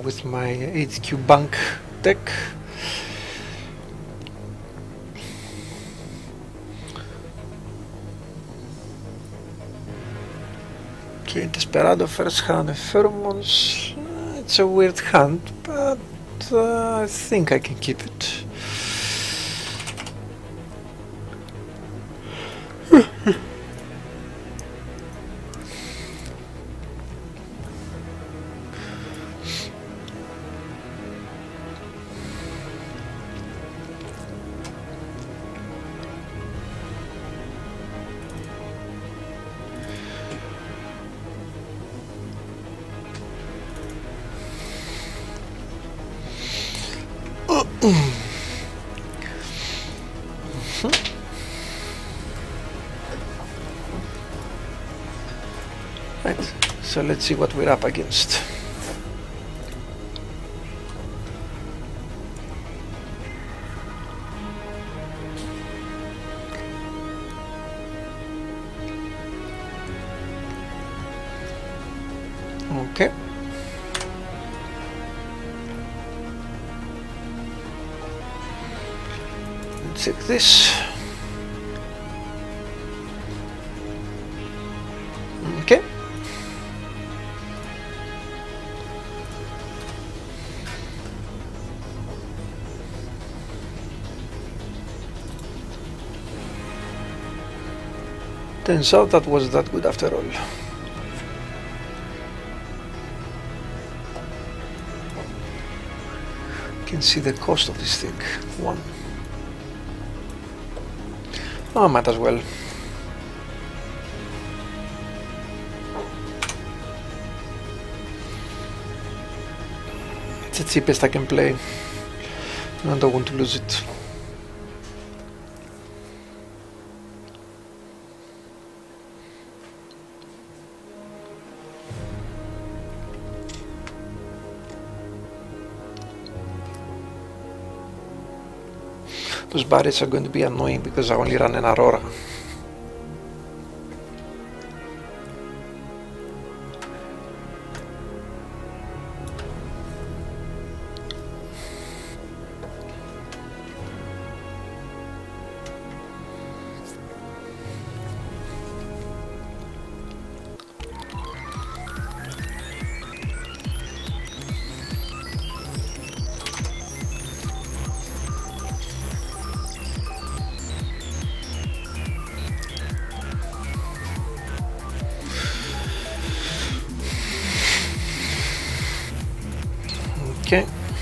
with my HQ bank deck. Okay, Desperado first hand and Pheromones. It's a weird hand, but I think I can keep it. Right, so let's see what we're up against. Okay. Let's check this. Okay. Turns out that was that good after all. You can see the cost of this thing. 1. Oh, might as well. It's the cheapest I can play. I don't want to lose it. Those barrels are going to be annoying because I only run an Aurora. Okay.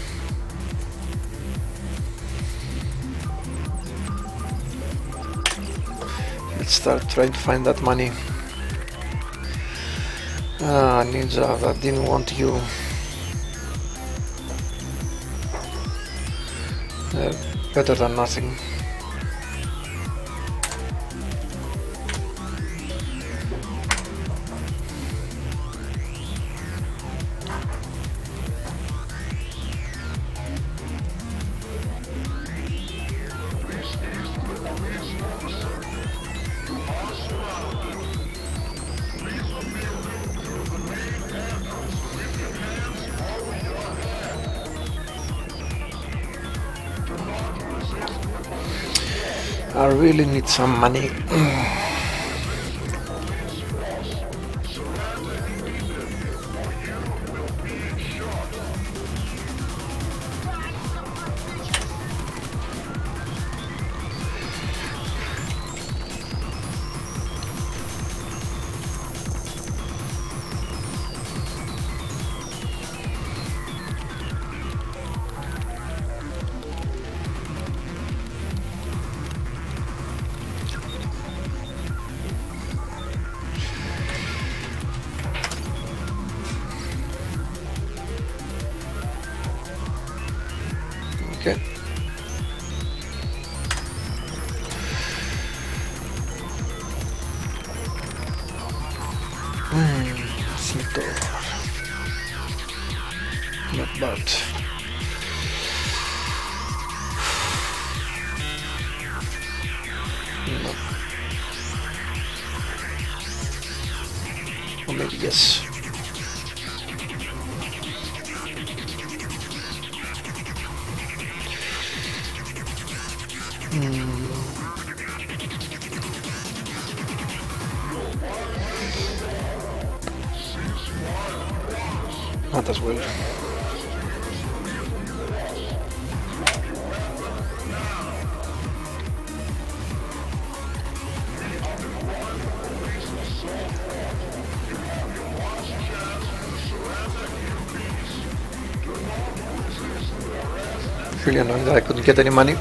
Let's start trying to find that money. Ah, Ninja, that didn't want you. Better than nothing. I really need some money. Okay. Centaur. Not bad. No. Or maybe yes. Not as well. Really annoying that I couldn't get any money.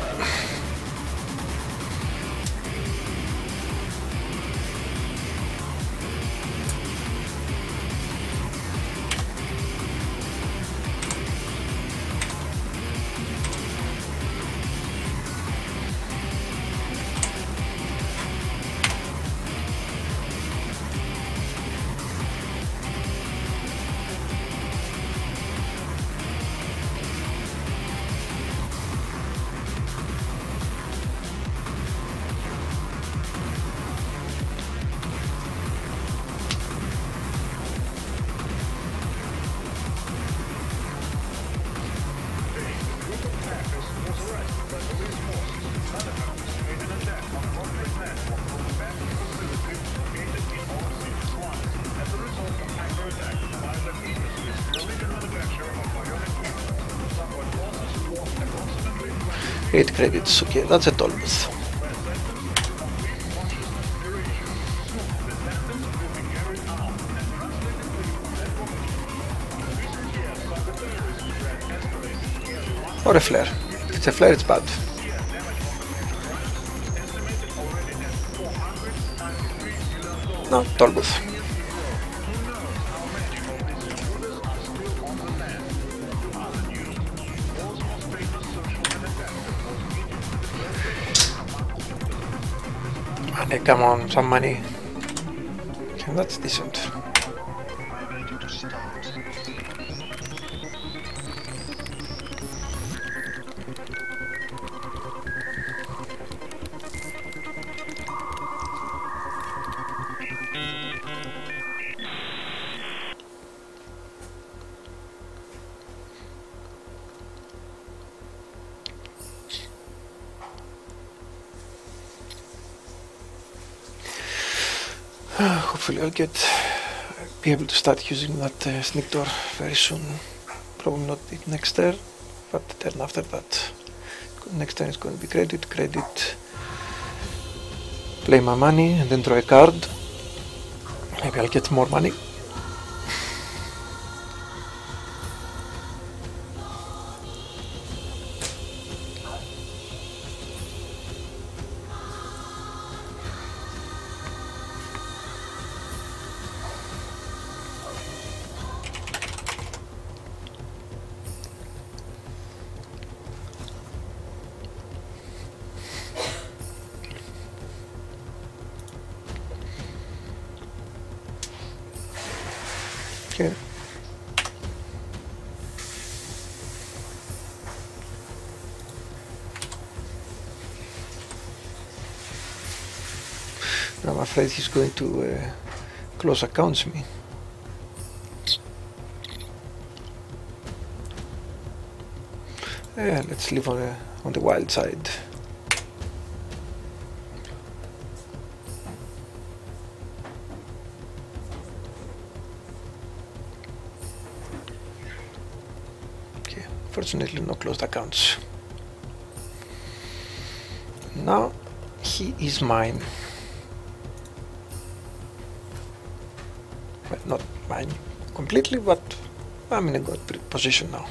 Eight credits, okay, that's a toll booth. Or a flare. If it's a flare, it's bad. No, toll booth. Money, come on, some money. Okay, that's decent. Hopefully I'll be able to start using that sneak door very soon. Probably not the next turn, but the turn after that. Next turn is going to be credit, play my money and then draw a card. Maybe I'll get more money. Okay. I'm afraid he's going to close accounts me. Yeah, let's live on the wild side. Fortunately, no closed accounts. Now he is mine. Well, not mine completely, but I'm in a good position now.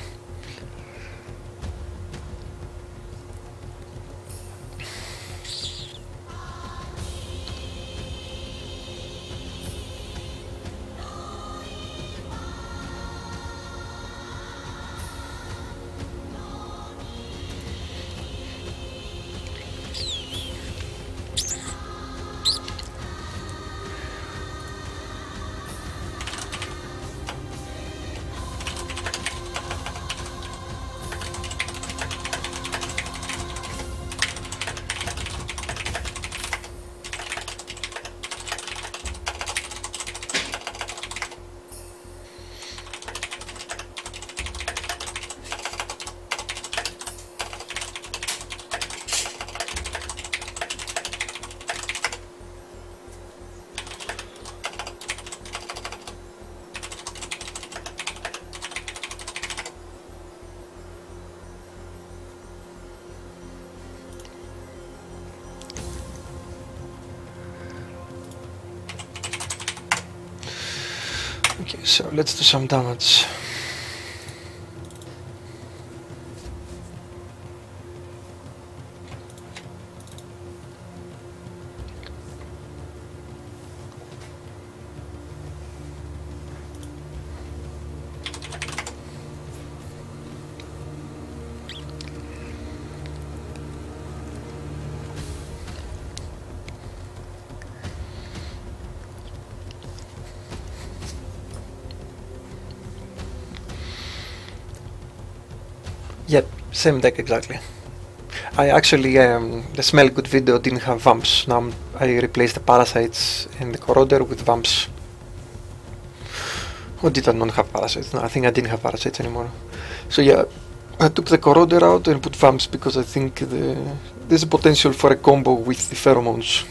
So let's do some damage. Yep, same deck exactly. I actually, the Smell Good video didn't have vamps. Now I replaced the Parasites and the Corroder with vamps. Or did I not have Parasites? No, I think I didn't have Parasites anymore. So yeah, I took the Corroder out and put vamps because I think there's a potential for a combo with the Pheromones.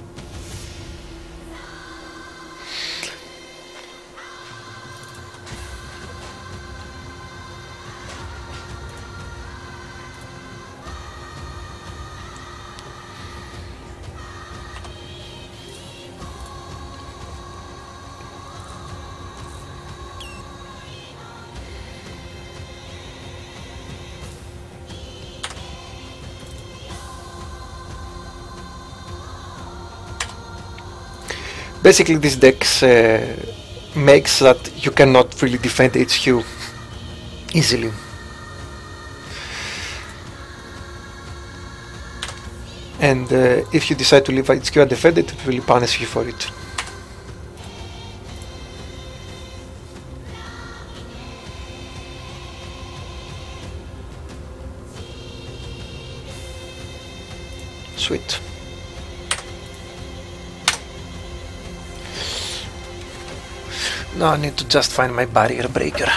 Basically, this deck makes that you cannot really defend HQ easily. And if you decide to leave HQ undefended, it will punish you for it. Sweet. Now I need to just find my barrier breaker.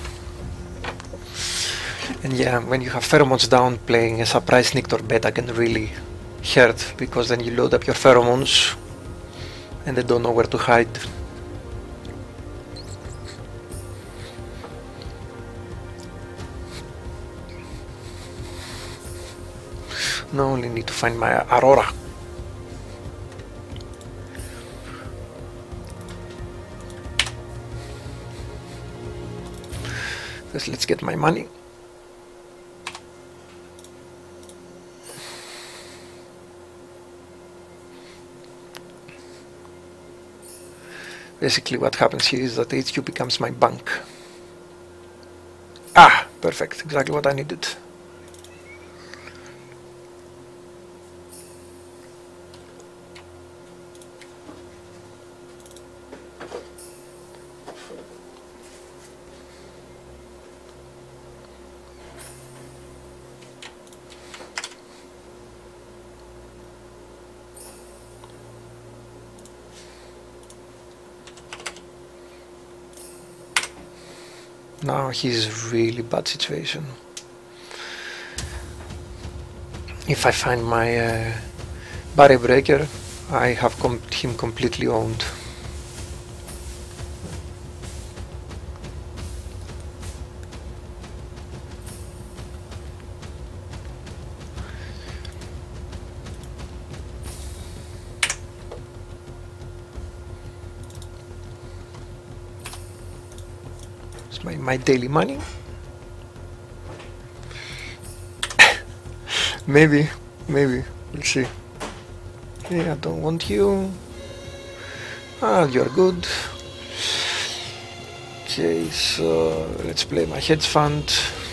And yeah, when you have pheromones down, playing a surprise Nictor beta can really hurt, because then you load up your pheromones and they don't know where to hide. Now I only need to find my Aurora. First, let's get my money. Basically what happens here is that HQ becomes my bank. Ah, perfect, exactly what I needed. Now he's really bad situation. If I find my barrier breaker, I have him completely owned. My daily money. maybe we'll see. Yeah, I don't want you. Ah, you're good. Okay, so let's play my hedge fund.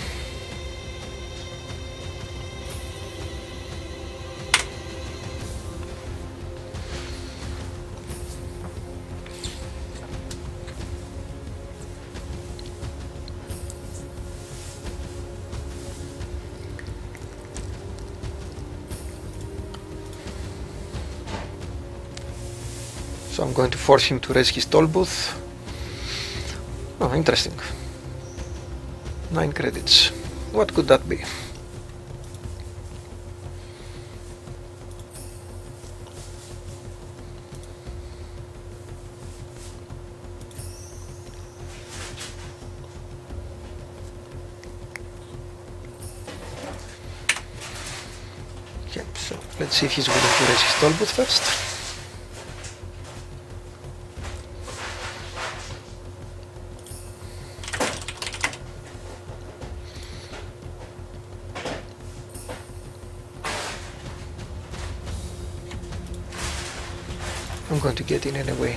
So I'm going to force him to raise his toll booth. Oh, interesting. 9 credits. What could that be? Okay, so let's see if he's willing to raise his toll booth first. I'm going to get in anyway.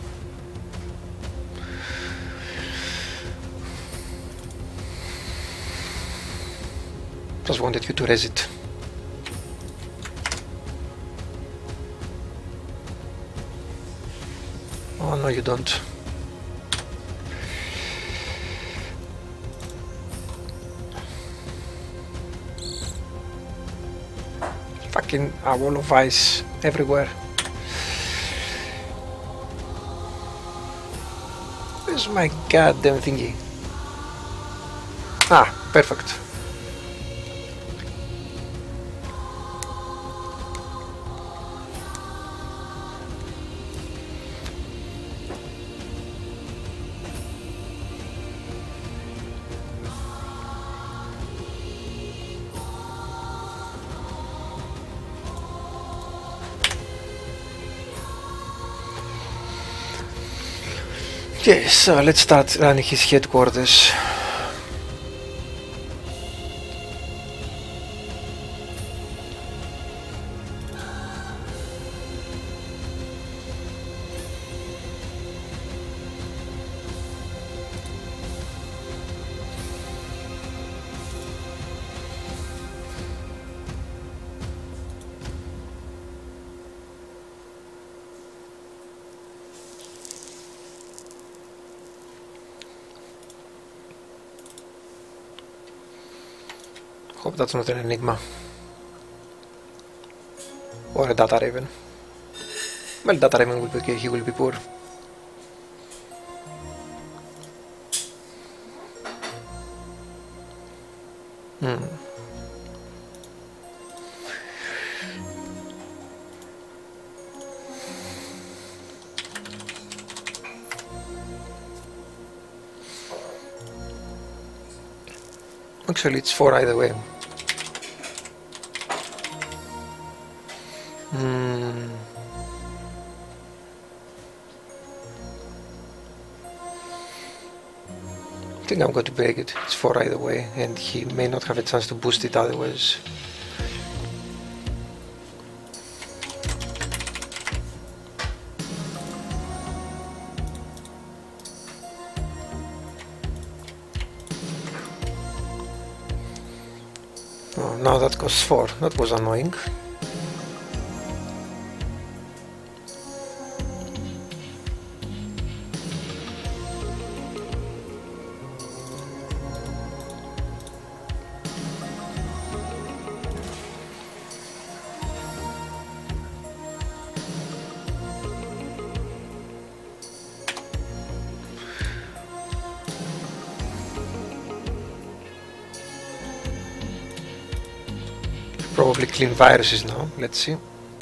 Just wanted you to res it. Oh no, you don't. Fucking a wall of ice everywhere. Where's my goddamn thingy? Ah, perfect. Okay, so let's start running his headquarters. Hope that's not an enigma. Or a data raven. Well, data raven will be okay, he will be poor. Actually, it's 4 either way. I think I'm going to break it. It's 4 either way, and he may not have a chance to boost it otherwise. Oh, now that costs 4. That was annoying. Probably clean viruses now, let's see.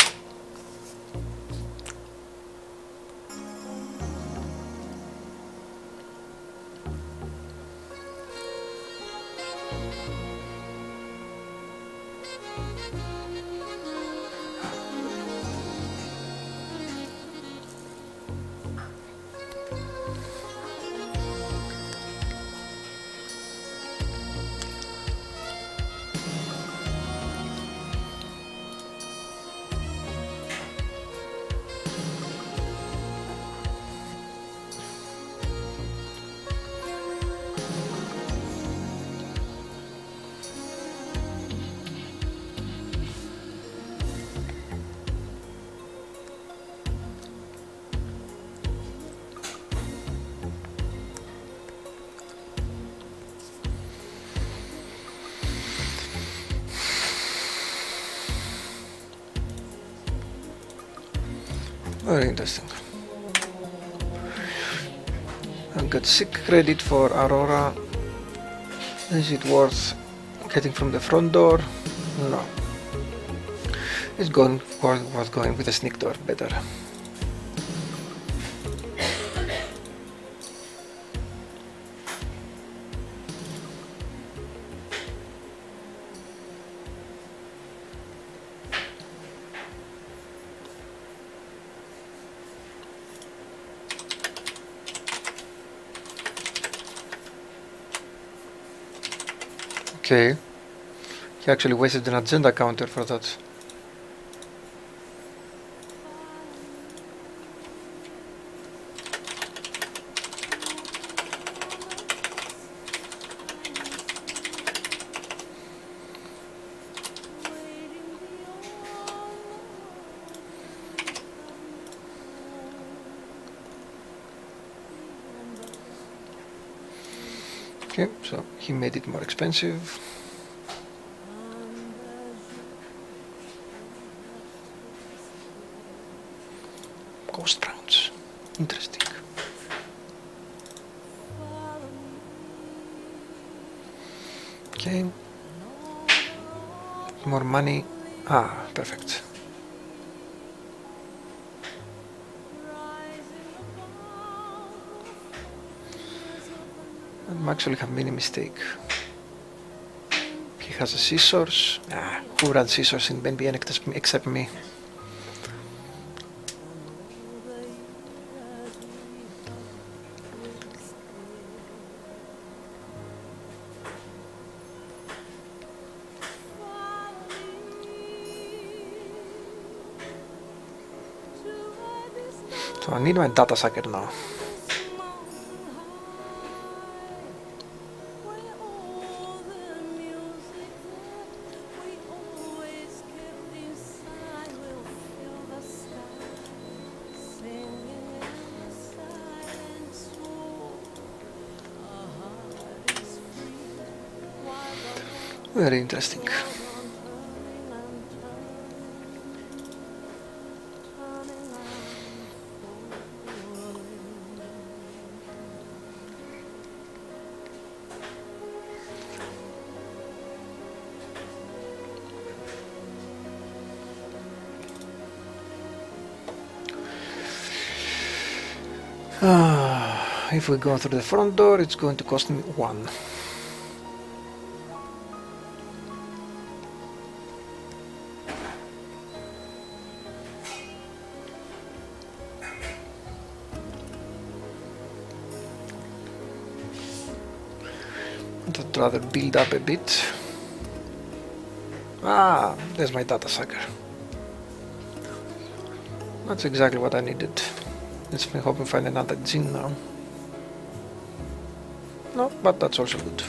Very interesting. I've got sick credit for Aurora. Is it worth getting from the front door? No. It's worth going with a sneak door better. Okay, he actually wasted an agenda counter for that. Okay, so he made it more expensive. Ghost rounds. Interesting. Okay. More money. Ah, perfect. I actually have made a mistake. He has a scissors. Ah, who runs scissors in BNBN except me? So I need my data sucker now. Very interesting. If we go through the front door, it's going to cost me 1. I'd rather build up a bit. Ah, there's my data sucker. That's exactly what I needed. Let's hope we find another Jinn now. No, but that's also good.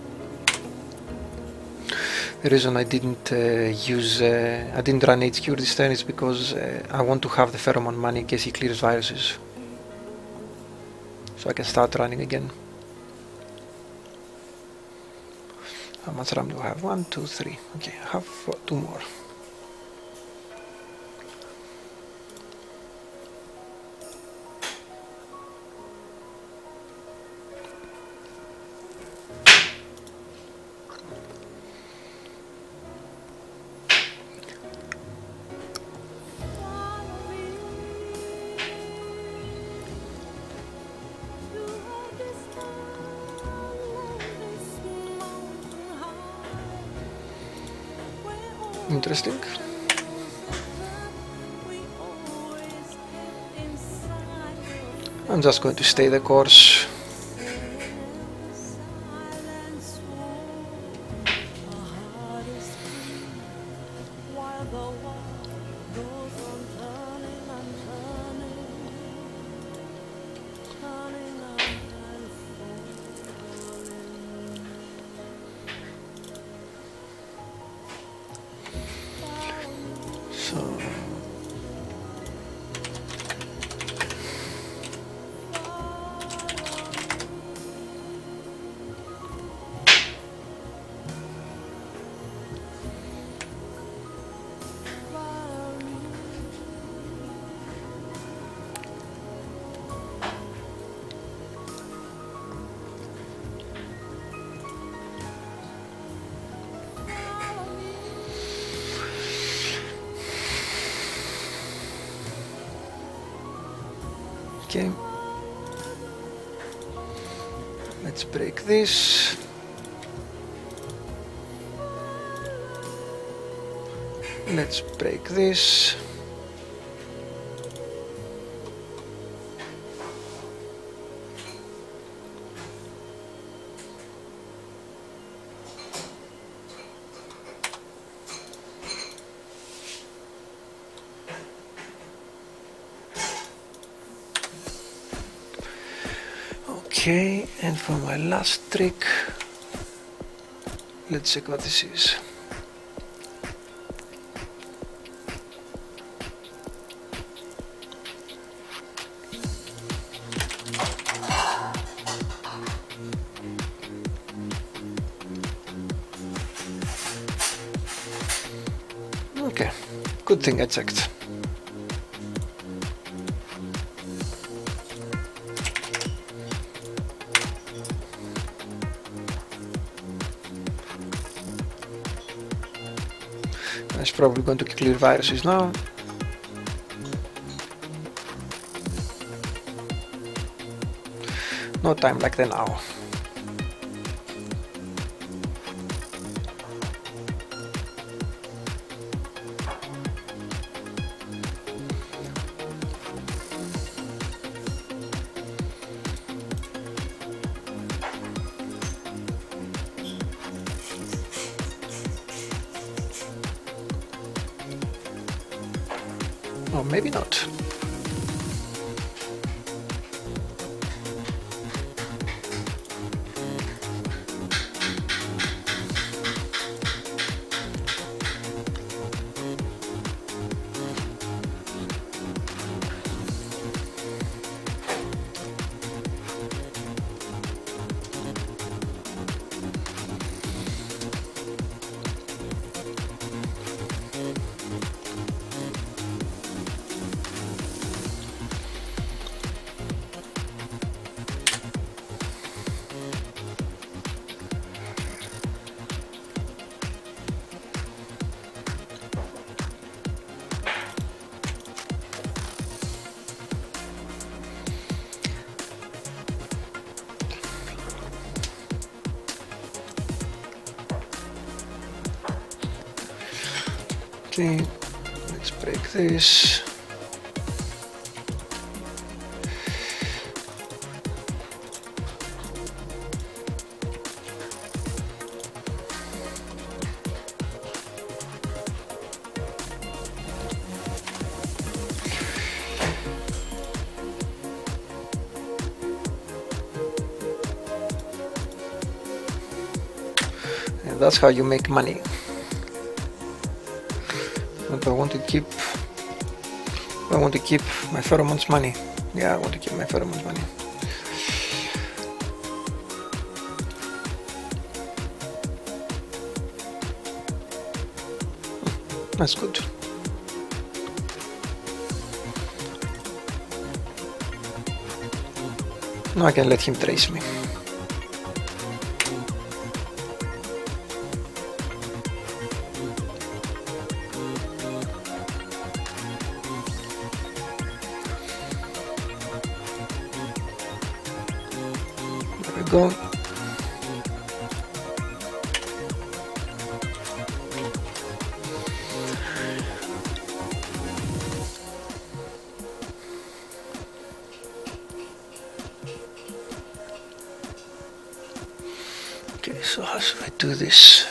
The reason I didn't I didn't run HQ this turn is because I want to have the pheromone money in case he clears viruses. So I can start running again. How much RAM do I have? 1, 2, 3. Okay, I have 2 more. Interesting. I'm just going to stay the course. Okay, let's break this. Let's break this. Okay, and for my last trick, let's check what this is. Okay, good thing I checked. It's probably going to clear viruses now. No time like the now. Or maybe not. Okay, let's break this. And that's how you make money. But I want to keep my pheromones money. Yeah, I want to keep my pheromones money. That's good. Now I can let him trace me. Go. Okay, so how should I do this?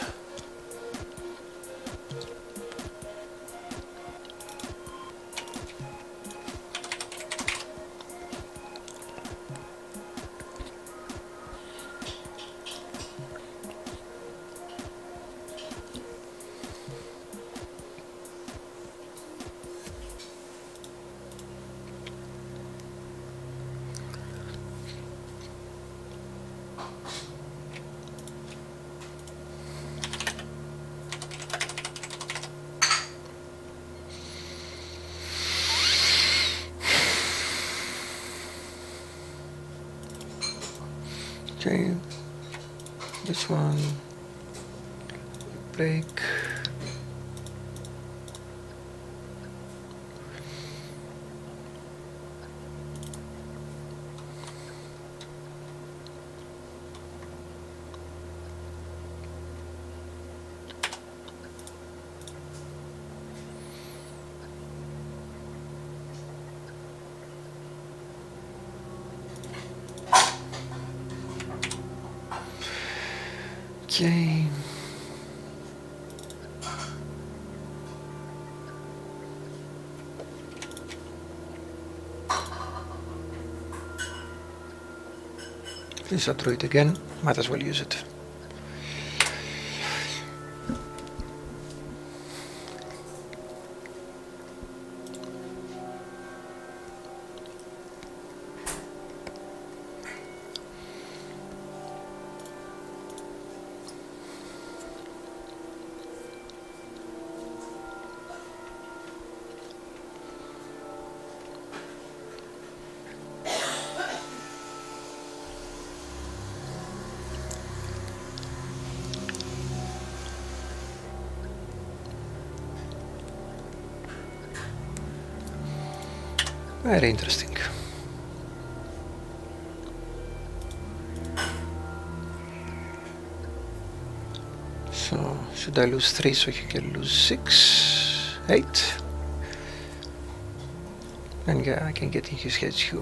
Okay, this one, break. Okay. Please don't throw it again, might as well use it. Very interesting. So, should I lose 3 so he can lose 6, 8? And yeah, I can get in his HQ.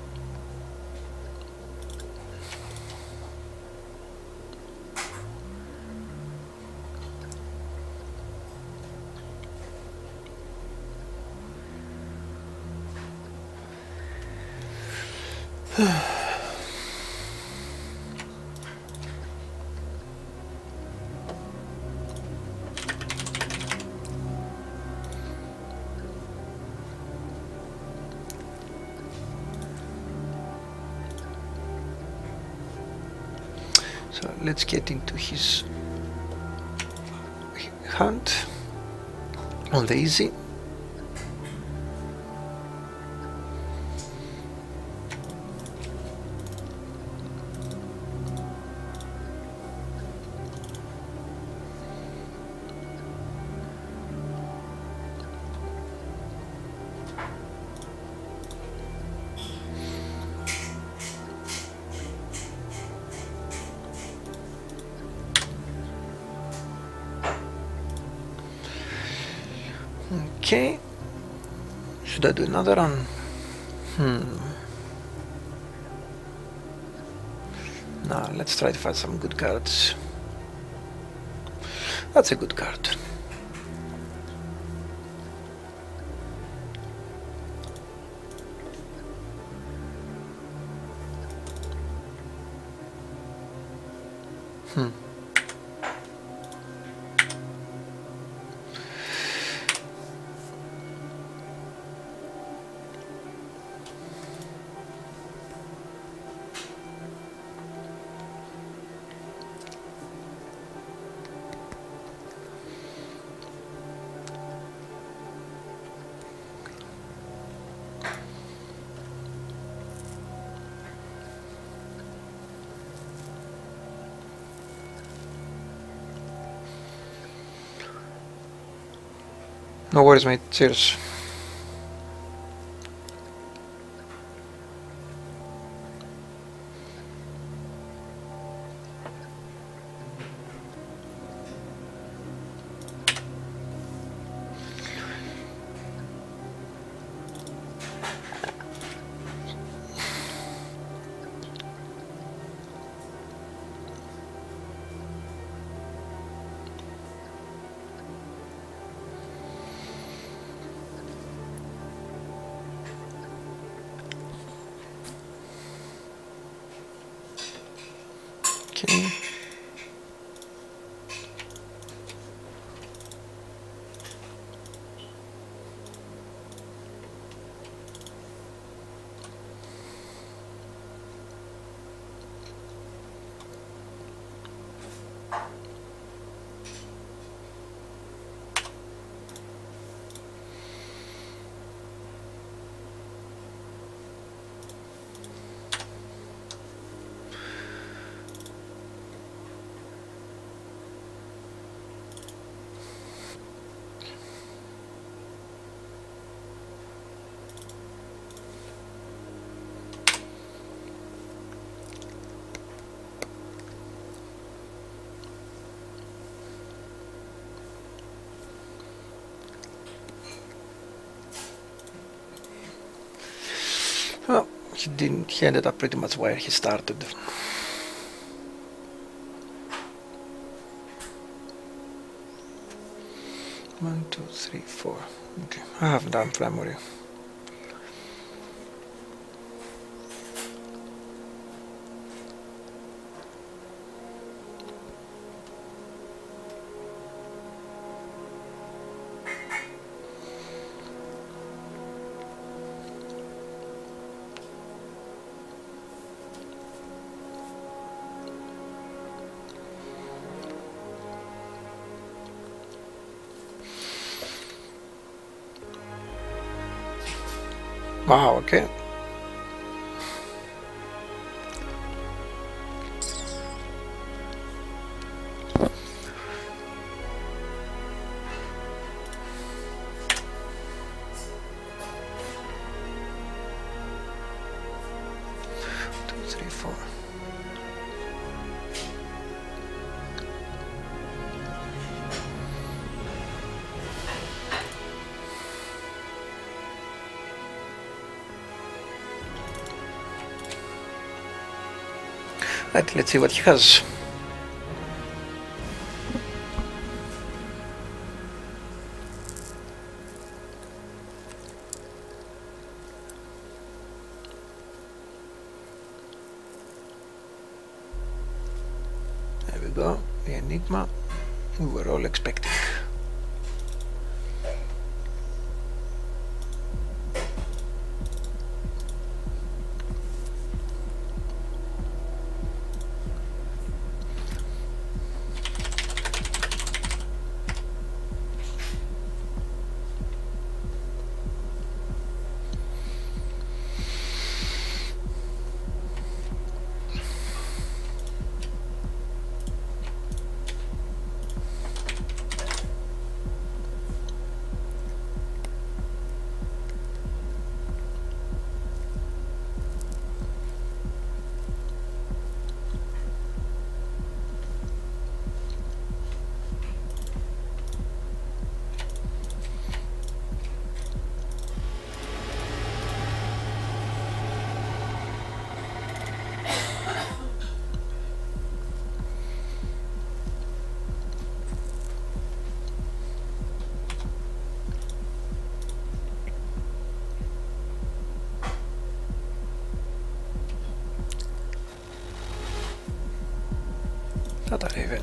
So let's get into his hunt on the easy. Okay, should I do another one? No, let's try to find some good cards. That's a good card. No worries, mate. Cheers. Okay. Well, he ended up pretty much where he started. One, two, three, four. Okay, I have done primary. Wow, okay. Right, let's see what he has. There we go, the Enigma we were all expecting. Tata Raven.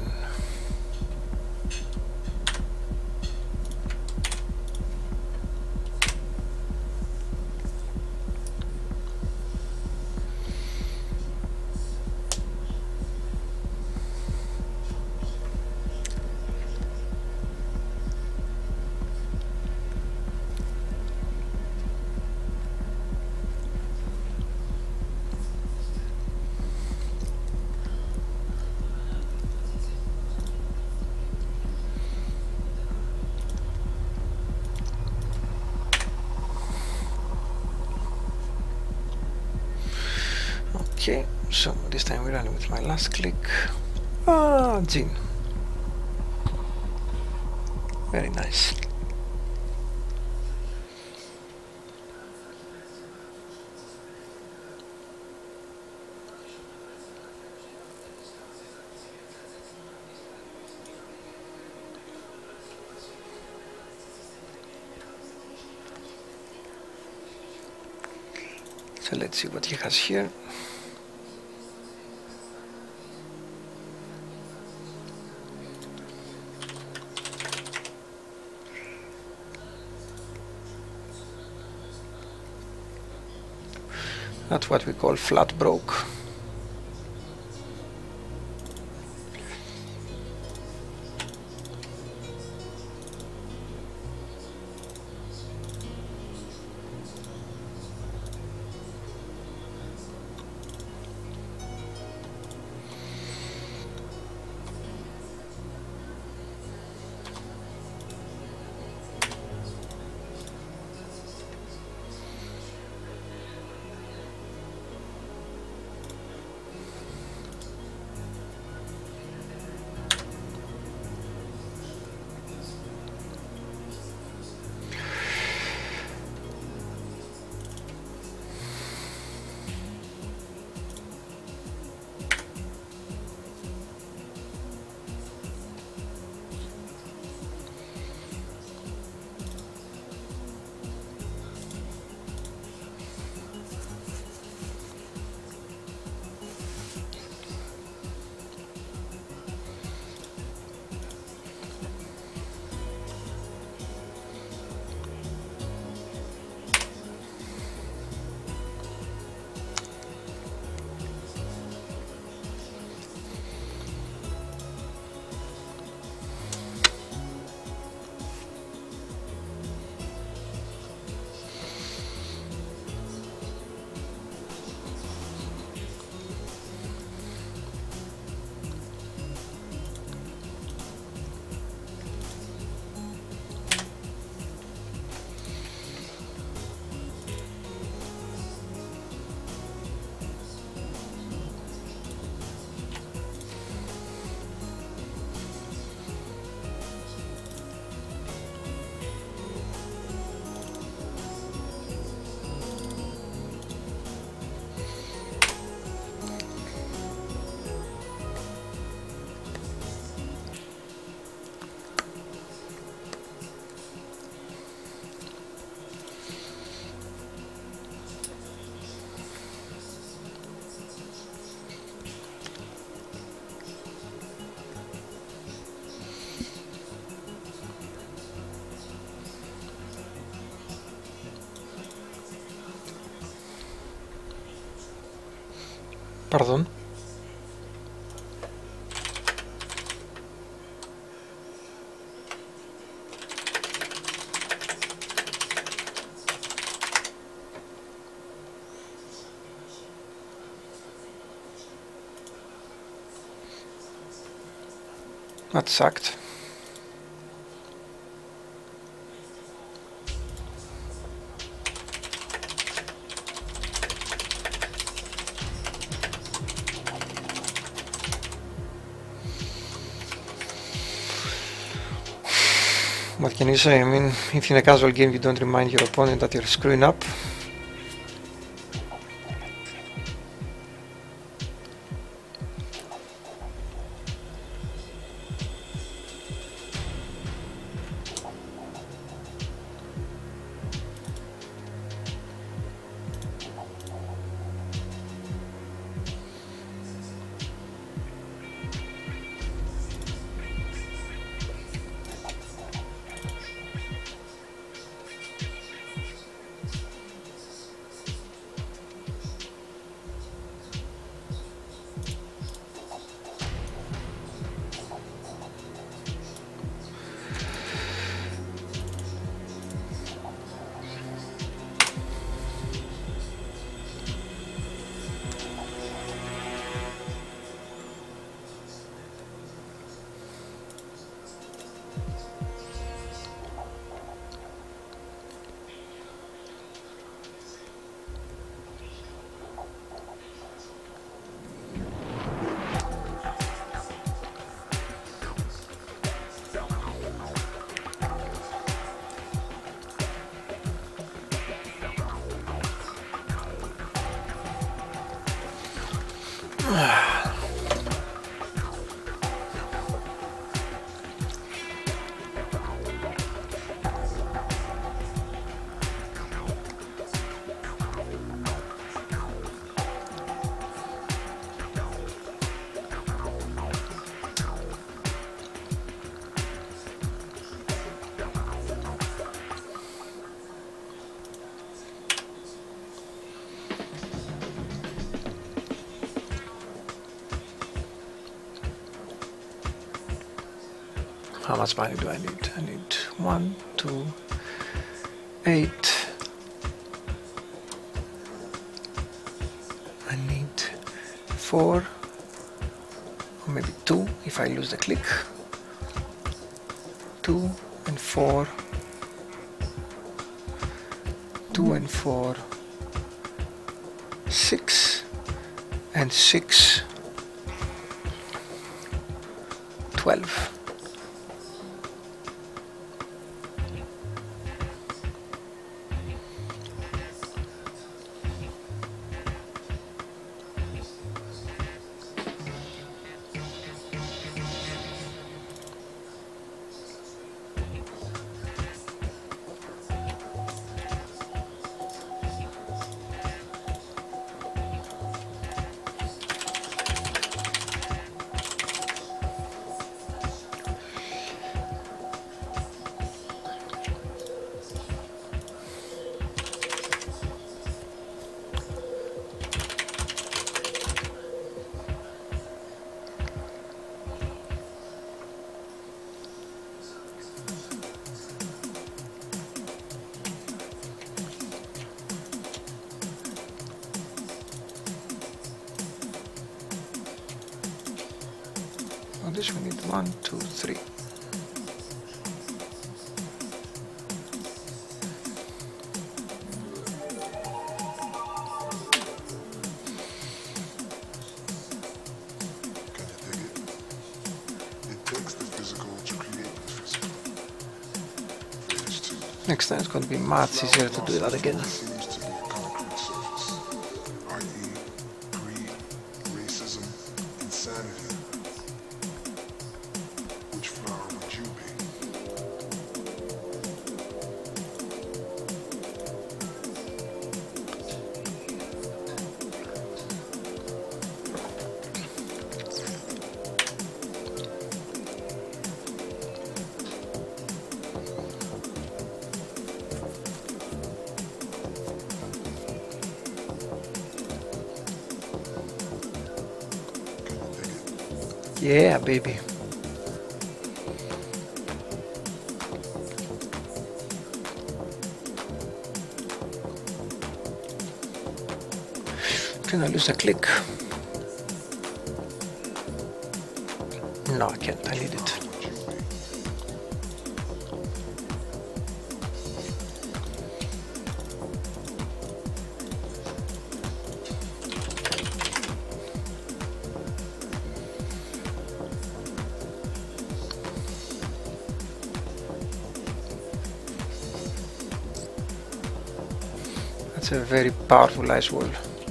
Okay, so this time we run with my last click. Ah, Jin. Very nice. So let's see what he has here. That's what we call flat broke. Pardon. That sucked. What can you say? I mean, if in a casual game you don't remind your opponent that you're screwing up. How much money do I need? I need 1, 2, 8. I need 4, or maybe 2 if I lose the click. 2 and 4. 2 and 4. 6 and 6. 12. On this we need 1, 2, 3. Next time it's going to be much easier to do that again. Yeah, baby. Can I lose a click? No, I can't. I need it. That's a very powerful ice wall.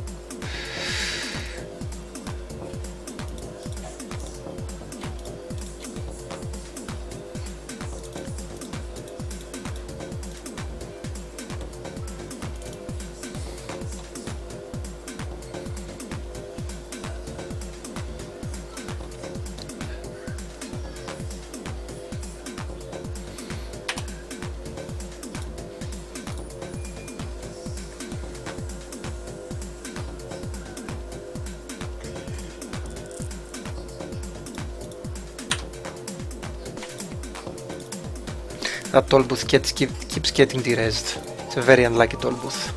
That toll booth keeps getting derezzed. It's a very unlucky toll booth.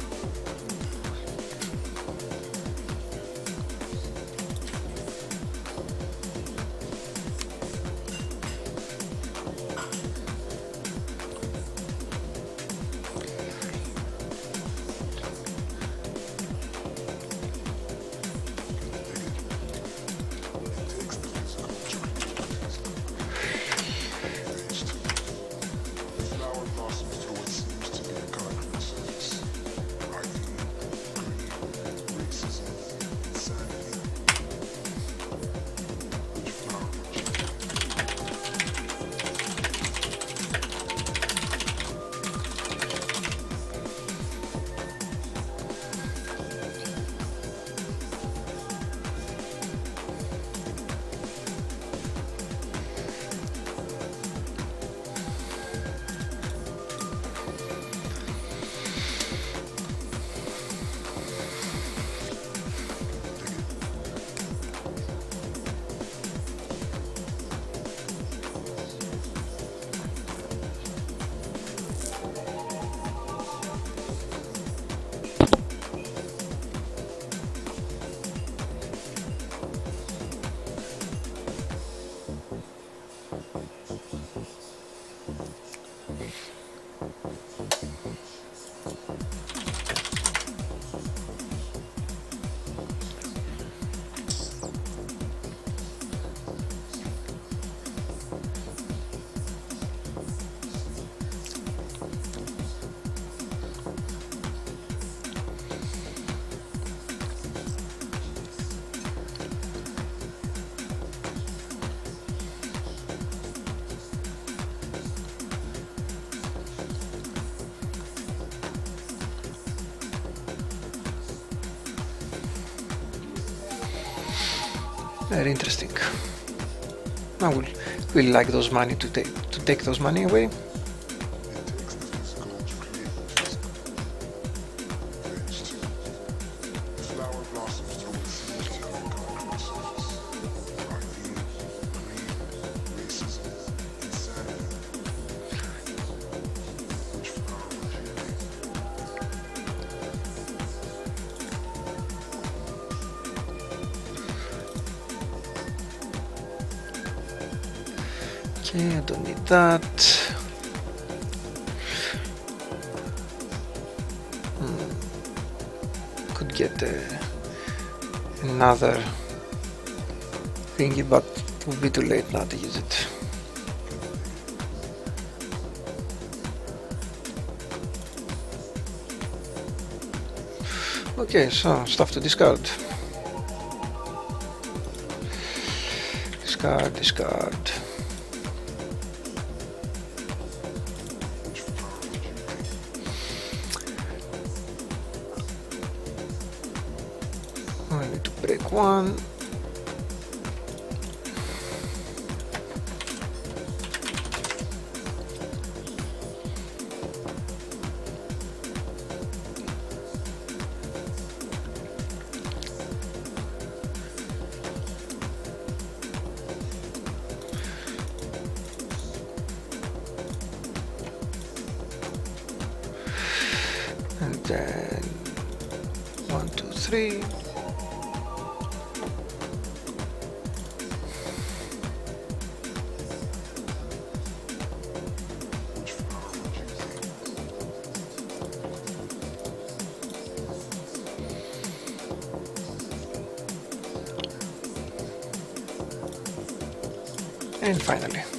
Very interesting. I will like those money to take those money away. Okay, I don't need that. Could get another thingy, but it will be too late now to use it. Okay, so stuff to discard. Discard. I need to break one. and then 1, 2, 3. And finally